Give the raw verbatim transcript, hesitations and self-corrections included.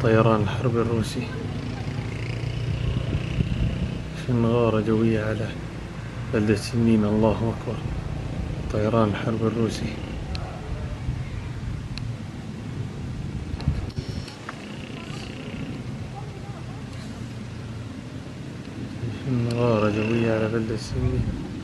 طيران الحرب الروسي في غارة جوية على بلدة سنين. الله أكبر. طيران الحرب الروسي في غارة جوية على بلدة سنين.